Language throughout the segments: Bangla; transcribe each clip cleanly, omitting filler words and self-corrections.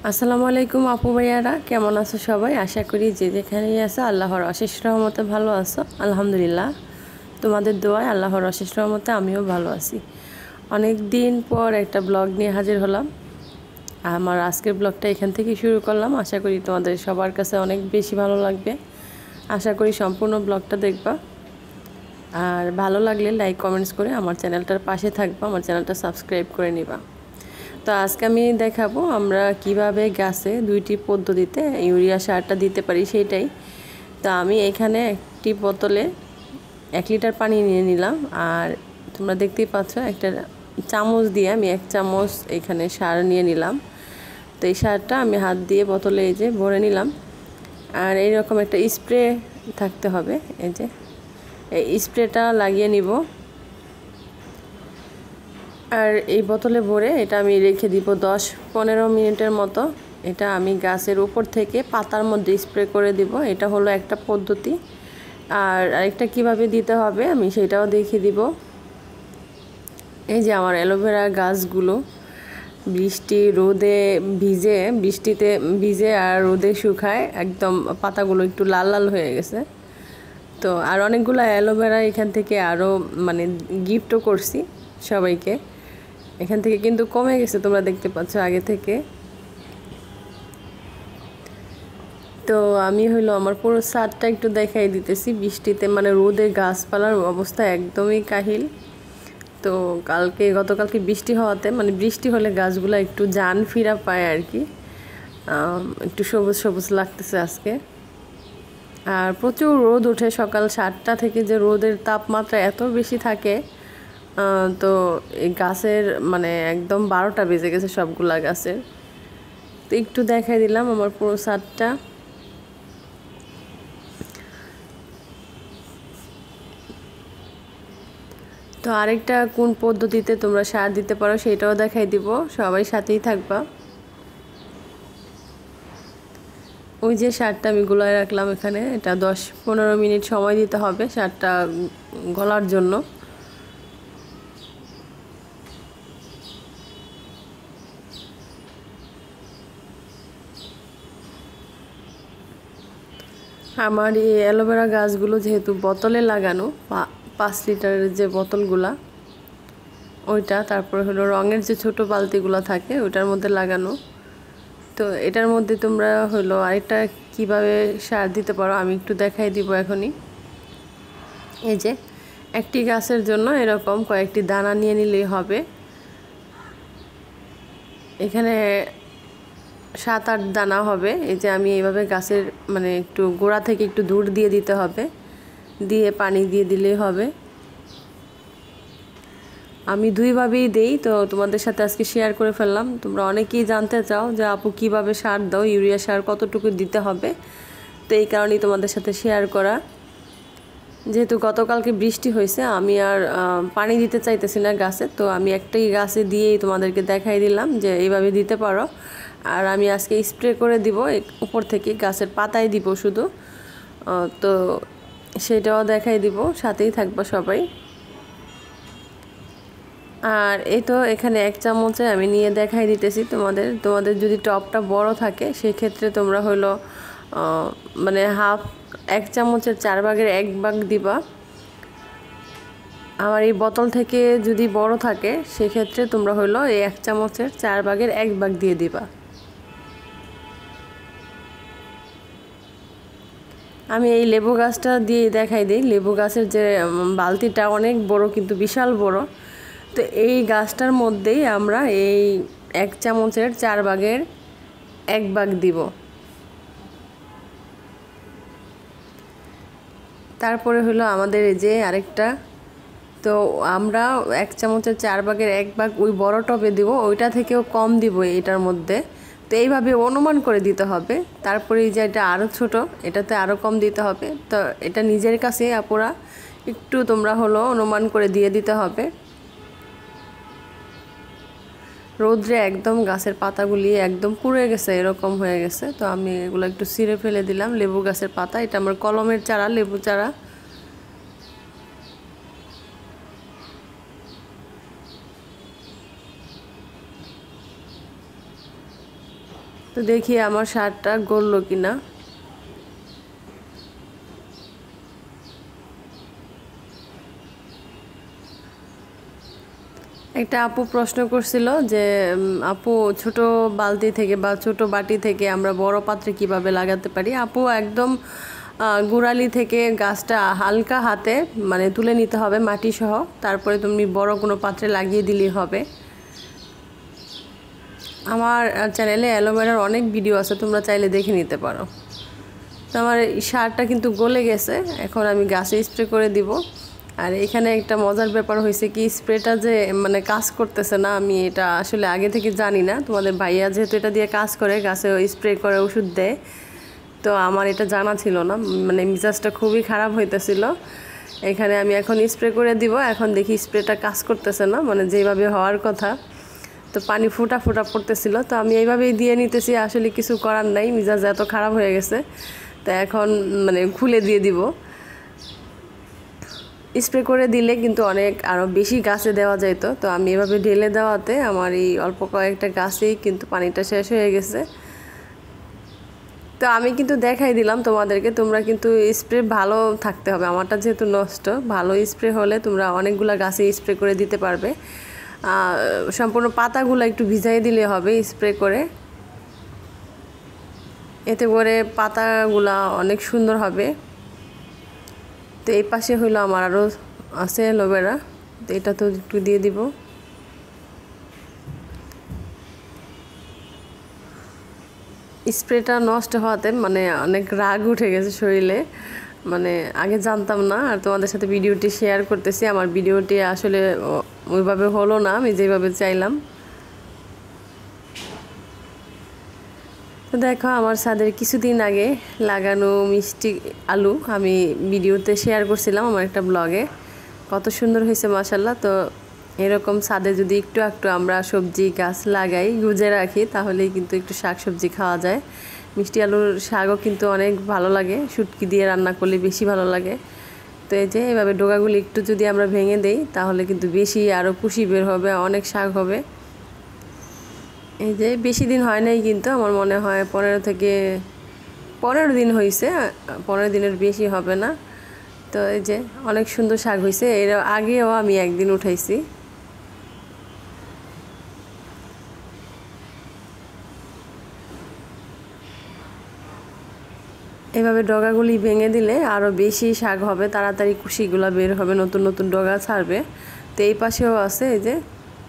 আসসালামু আলাইকুম আপু ভাইয়ারা, কেমন আছো সবাই? আশা করি যে যেখানেই আছো আল্লাহর অশেষ রহমতে ভালো আছো। আলহামদুলিল্লাহ, তোমাদের দোয়ায় আল্লাহর অশেষ রহমতে আমিও ভালো আছি। অনেক দিন পর একটা ব্লগ নিয়ে হাজির হলাম। আমার আজকের ব্লগটা এখান থেকে শুরু করলাম। আশা করি তোমাদের সবার কাছে অনেক বেশি ভালো লাগবে। আশা করি সম্পূর্ণ ব্লগটা দেখবা, আর ভালো লাগলে লাইক কমেন্টস করে আমার চ্যানেলটার পাশে থাকবা, আমার চ্যানেলটা সাবস্ক্রাইব করে নিবা। তো আজকে আমি দেখাবো আমরা কিভাবে গাছে দুইটি পদ্ধতিতে ইউরিয়া সারটা দিতে পারি সেটাই। তো আমি এখানে একটি বোতলে 1 লিটার পানি নিয়ে নিলাম, আর তোমরা দেখতেই পাচ্ছ একটা চামচ দিয়ে আমি 1 চামচ এখানে সার নিয়ে নিলাম। তো এই সারটা আমি হাত দিয়ে বোতলে এই যে ভরে নিলাম। আর এইরকম একটা স্প্রে থাকতে হবে, এই যে এই স্প্রেটা লাগিয়ে নিব। আর এই বোতলে ভরে এটা আমি রেখে দিব 10-15 মিনিটের মতো। এটা আমি গাছের উপর থেকে পাতার মধ্যে স্প্রে করে দিব। এটা হলো একটা পদ্ধতি। আর আরেকটা কিভাবে দিতে হবে আমি সেটাও দেখিয়ে দিব। এই যে আমার অ্যালোভেরা গাছগুলো বৃষ্টিতে ভিজে আর রোদে শুকায় একদম পাতাগুলো একটু লাল লাল হয়ে গেছে। তো আর অনেকগুলো অ্যালোভেরা এখান থেকে আরও মানে গিফটও করছি সবাইকে। এখান থেকে কিন্তু কমে গেছে, তোমরা দেখতে পাচ্ছ আগে থেকে। তো আমি হইলো আমার পুরো ছাদটা একটু দেখাই দিতেছি। বৃষ্টিতে মানে রোদে গাছপালার অবস্থা একদমই কাহিল। তো গতকালকে বৃষ্টি হওয়াতে মানে বৃষ্টি হলে গাছগুলো একটু জান ফিরা পায় আর কি, একটু সবুজ সবুজ লাগতেছে আজকে। আর প্রচুর রোদ ওঠে সকাল 7টা থেকে, যে রোদের তাপমাত্রা এত বেশি থাকে। তো এই গাছের মানে একদম 12টা বেজে গেছে সবগুলা গাছের। তো একটু দেখাই দিলাম আমার পুরো ছাদটা। তো আরেকটা কোন পদ্ধতিতে তোমরা সার দিতে পারো সেটাও দেখাই দিব, সবাই সাথেই থাকবা। ওই যে সারটা আমি গুলায় রাখলাম এখানে, এটা 10-15 মিনিট সময় দিতে হবে সারটা গলার জন্য। আমার এই অ্যালোভেরা গাছগুলো যেহেতু বোতলে লাগানো, 5 লিটারের যে বোতলগুলা ওইটা, তারপরে হলো রঙের যে ছোট বালতিগুলো থাকে ওইটার মধ্যে লাগানো। তো এটার মধ্যে তোমরা হলো আরেকটা কিভাবে সার দিতে পারো আমি একটু দেখাই দিব এখনই। এই যে একটি গাছের জন্য এরকম কয়েকটি দানা নিয়ে নিলেই হবে। এখানে 7-8 দানা হবে। এই যে আমি এইভাবে গাছের মানে একটু গোড়া থেকে একটু দূর দিয়ে দিতে হবে, দিয়ে পানি দিয়ে দিলেই হবে। আমি দুইভাবেই দেই, তো তোমাদের সাথে আজকে শেয়ার করে ফেললাম। তোমরা অনেকেই জানতে চাও যে আপু কিভাবে সার দাও, ইউরিয়া সার কতটুকু দিতে হবে। তো এই কারণেই তোমাদের সাথে শেয়ার করা। যেহেতু গতকালকে বৃষ্টি হয়েছে, আমি আর পানি দিতে চাইতেছি না গাছে, তো আমি একটাই গাছে দিয়েই তোমাদেরকে দেখাই দিলাম যে এইভাবে দিতে পারো। আর আমি আজকে স্প্রে করে দিব উপর থেকে, গাছের পাতায় দিব শুধু। তো সেটাও দেখাই দিব, সাথেই থাকবো সবাই। আর এই তো এখানে 1 চামচে আমি নিয়ে দেখাই দিতেছি তোমাদের যদি টপটা বড় থাকে সেক্ষেত্রে তোমরা হলো মানে 1 চামচের 4 ভাগের 1 ভাগ দিবা। আমার এই বোতল থেকে যদি বড় থাকে সেক্ষেত্রে তোমরা হলো এই 1 চামচের 4 ভাগের 1 ভাগ দিয়ে দিবা। আমি এই লেবু গাছটা দিয়ে দেখাই দিই। লেবু গাছের যে বালতিটা অনেক বড়, কিন্তু বিশাল বড়। তো এই গাছটার মধ্যেই আমরা এই 1 চামচের 4 ভাগের 1 ভাগ দিব। তারপরে হলো আমাদের এই যে আরেকটা, তো আমরা 1 চামচের 4 ভাগের 1 ভাগ ওই বড় টবে দিব, ওইটা থেকেও কম দিব এটার মধ্যে। তো এইভাবে অনুমান করে দিতে হবে। তারপরে এই যে এটা আরও ছোট, এটাতে আরও কম দিতে হবে। তো এটা নিজের কাছে আপুরা একটু তোমরা হলো অনুমান করে দিয়ে দিতে হবে। রোদ্রে একদম গাছের পাতাগুলি একদম পুড়ে গেছে, এরকম হয়ে গেছে। তো আমি এগুলো একটু ছিঁড়ে ফেলে দিলাম। লেবু গাছের পাতা, এটা আমার কলমের চারা, লেবু চারা। তো দেখি আমার সারটা গললো কিনা। একটা আপু প্রশ্ন করছিল যে আপু ছোট বালতি থেকে বা ছোট বাটি থেকে আমরা বড় পাত্রে কিভাবে লাগাতে পারি। আপু একদম গোড়ালি থেকে গাছটা হালকা হাতে মানে তুলে নিতে হবে মাটি সহ, তারপরে তুমি বড় কোনো পাত্রে লাগিয়ে দিলেই হবে। আমার চ্যানেলে অ্যালোভেরার অনেক ভিডিও আছে, তোমরা চাইলে দেখে নিতে পারো। তো আমার সারটা কিন্তু গলে গেছে, এখন আমি গাছে স্প্রে করে দিব। আর এখানে একটা মজার ব্যাপার হয়েছে কি, স্প্রেটা যে মানে কাজ করতেছে না, আমি এটা আসলে আগে থেকে জানি না। তোমাদের ভাইয়া যেহেতু এটা দিয়ে কাজ করে, গাছে স্প্রে করে ওষুধ দেয়, তো আমার এটা জানা ছিল না, মানে মিজাজটা খুবই খারাপ হইতেছিল। এখানে আমি এখন স্প্রে করে দিব, এখন দেখি স্প্রেটা কাজ করতেছে না, মানে যেভাবে হওয়ার কথা। তো পানি ফোটা ফোটা পড়তেছিল, তো আমি এইভাবেই দিয়ে নিতেছি, আসলে কিছু করার নাই, মিজাজ এত খারাপ হয়ে গেছে। তো এখন মানে খুলে দিয়ে দিব। স্প্রে করে দিলে কিন্তু অনেক আরও বেশি গাছে দেওয়া যেত, তো আমি এভাবে ঢেলে দেওয়াতে আমার এই অল্প কয়েকটা গাছেই কিন্তু পানিটা শেষ হয়ে গেছে। তো আমি কিন্তু দেখাই দিলাম তোমাদেরকে, তোমরা কিন্তু স্প্রে ভালো থাকতে হবে। আমারটা যেহেতু নষ্ট, ভালো স্প্রে হলে তোমরা অনেকগুলো গাছে স্প্রে করে দিতে পারবে। সম্পূর্ণ পাতাগুলো একটু ভিজাই দিলে হবে স্প্রে করে, এতে করে পাতাগুলা অনেক সুন্দর হবে। তো এই পাশে হইলো আমার আরও আছে অ্যালোভেরা, তো এটা তো একটু দিয়ে দিব। স্প্রেটা নষ্ট হওয়াতে মানে অনেক রাগ উঠে গেছে শরীরে, মানে আগে জানতাম না। আর তোমাদের সাথে ভিডিওটি শেয়ার করতেছি, আমার ভিডিওটি আসলে ওইভাবে হলো না আমি যেভাবে চাইলাম। তো দেখো আমার ছাদের কিছুদিন আগে লাগানো মিষ্টি আলু আমি ভিডিওতে শেয়ার করছিলাম আমার একটা ব্লগে, কত সুন্দর হয়েছে মাশাআল্লাহ। তো এরকম ছাদে যদি একটু একটু আমরা সবজি গাছ লাগাই, গুজে রাখি, তাহলেই কিন্তু একটু শাক সবজি খাওয়া যায়। মিষ্টি আলুর শাকও কিন্তু অনেক ভালো লাগে, শুটকি দিয়ে রান্না করলে বেশি ভালো লাগে। তো এই যে এভাবে ডোকাগুলি একটু যদি আমরা ভেঙে দেই, তাহলে কিন্তু বেশি আরও কুশি বের হবে, অনেক শাক হবে। এই যে বেশি দিন হয় নাই, কিন্তু আমার মনে হয় 15 দিন হয়েছে, 15 দিনের বেশি হবে না। তো এই যে অনেক সুন্দর শাক হয়েছে, এর আগেও আমি একদিন উঠাইছি। এভাবে ডগাগুলি ভেঙে দিলে আরও বেশি শাক হবে, তাড়াতাড়ি কুশিগুলা বের হবে, নতুন নতুন ডগা ছাড়বে। তো এই পাশেও আছে, এই যে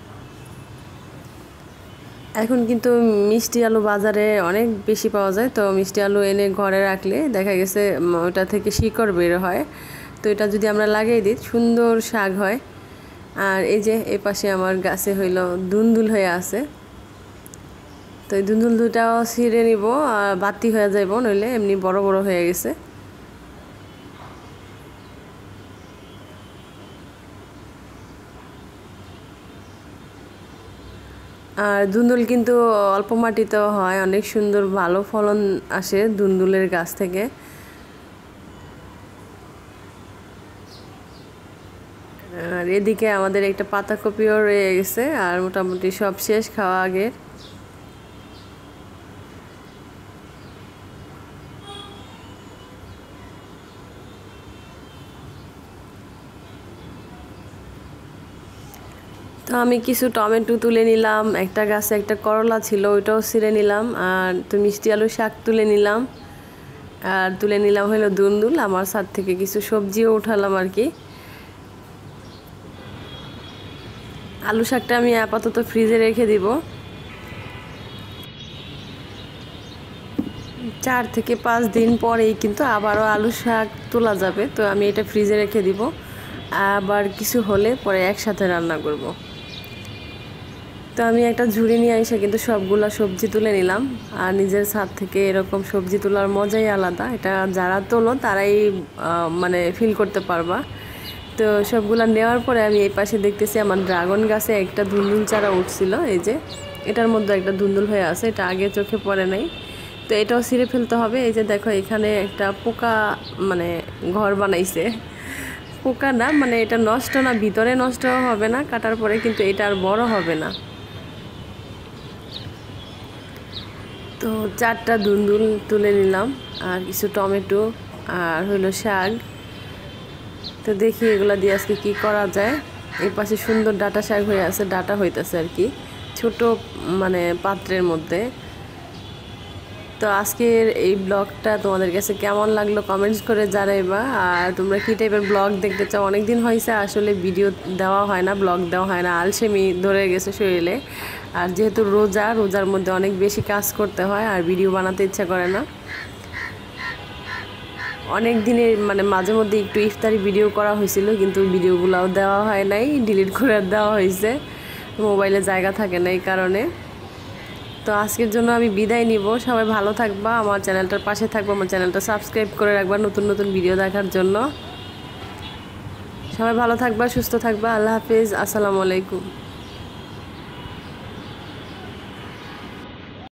এখন কিন্তু মিষ্টি আলু বাজারে অনেক বেশি পাওয়া যায়। তো মিষ্টি আলু এনে ঘরে রাখলে দেখা গেছে ওটা থেকে শিকড় বের হয়, তো এটা যদি আমরা লাগিয়ে দিই সুন্দর শাক হয়। আর এই যে এই পাশে আমার গাছে হইলো দুন্দুল হয়ে আছে, তো এই দুন্দুল দুটাও ছিঁড়ে নিব, আর বাতি হয়ে যাইব, নইলে এমনি বড় বড় হয়ে গেছে। আর দুন্দুল কিন্তু অল্প মাটিতেও হয়, অনেক সুন্দর ভালো ফলন আসে দুন্দুলের গাছ থেকে। আর এদিকে আমাদের একটা পাতাকপিও রয়ে গেছে, আর মোটামুটি সব শেষ খাওয়া আগে। তো আমি কিছু টমেটো তুলে নিলাম, একটা গাছে একটা করলা ছিল ওইটাও ছিঁড়ে নিলাম, আর তো মিষ্টি আলু শাক তুলে নিলাম, আর তুলে নিলাম হলো দুন্দুল। আমার ছাদ থেকে কিছু সবজিও উঠালাম আর কি। আলু শাকটা আমি আপাতত ফ্রিজে রেখে দিব, 4 থেকে 5 দিন পরেই কিন্তু আবারও আলু শাক তোলা যাবে। তো আমি এটা ফ্রিজে রেখে দিব, আবার কিছু হলে পরে একসাথে রান্না করব। তো আমি একটা ঝুড়ি নিয়ে এসে কিন্তু সবগুলা সবজি তুলে নিলাম, আর নিজের ছাদ থেকে এরকম সবজি তোলার মজাই আলাদা, এটা যারা তোলো তারাই মানে ফিল করতে পারবা। তো সবগুলা নেওয়ার পরে আমি এই পাশে দেখতেছি আমার ড্রাগন গাছে একটা ধুন্দুল চারা উঠছিল, এই যে এটার মধ্যে একটা ধুন্দুল হয়ে আছে, এটা আগে চোখে পড়ে নাই। তো এটাও ছিঁড়ে ফেলতে হবে। এই যে দেখো এখানে একটা পোকা মানে ঘর বানাইছে, পোকা না মানে এটা নষ্ট না, ভিতরে নষ্ট হবে না কাটার পরে, কিন্তু এটা আর বড় হবে না। তো 4টা দুন্দুল তুলে নিলাম আর কিছু টমেটো আর হলো শাক। তো দেখি এগুলা দিয়ে আজকে কি করা যায়। এই পাশে সুন্দর ডাটা শাক হয়ে আছে, ডাটা হইতেছে আর কি ছোট মানে পাত্রের মধ্যে। তো আজকের এই ব্লগটা তোমাদের কাছে কেমন লাগলো কমেন্টস করে জানাইবা। আর তোমরা কী টাইপের ব্লগ দেখতে চাও, অনেক দিন হয়েছে আসলে ভিডিও দেওয়া হয় না, ব্লগ দেওয়া হয় না, আলসেমি ধরে গেছে শরীরে। আর যেহেতু রোজার মধ্যে অনেক বেশি কাজ করতে হয় আর ভিডিও বানাতে ইচ্ছা করে না। অনেক দিনের মানে মাঝে মধ্যে একটু ইফতারি ভিডিও করা হয়েছিল, কিন্তু ভিডিওগুলোও দেওয়া হয় নাই, ডিলিট করে দেওয়া হয়েছে, মোবাইলে জায়গা থাকে না এই কারণে। তো আজকের জন্য আমি বিদায় নিব। সবাই ভালো থাকবা, আমার চ্যানেলটার পাশে থাকবা, আমার চ্যানেলটা সাবস্ক্রাইব করে রাখবা নতুন নতুন ভিডিও দেখার জন্য। সবাই ভালো থাকবা, সুস্থ থাকবা। আল্লাহ হাফেজ, আসসালামু আলাইকুম।